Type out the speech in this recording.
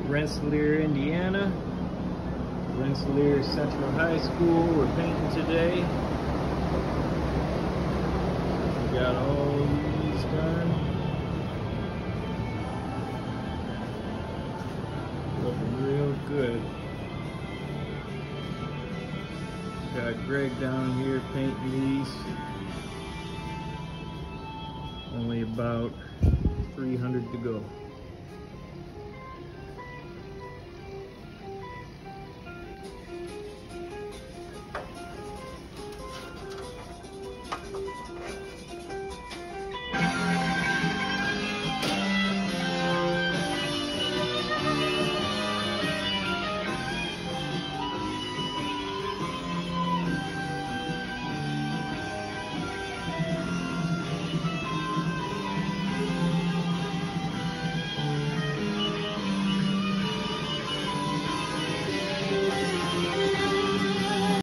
Rensselaer, Indiana. Rensselaer Central High School. We're painting today. We got all these done. Looking real good. Got Greg down here painting these. Only about 300 to go.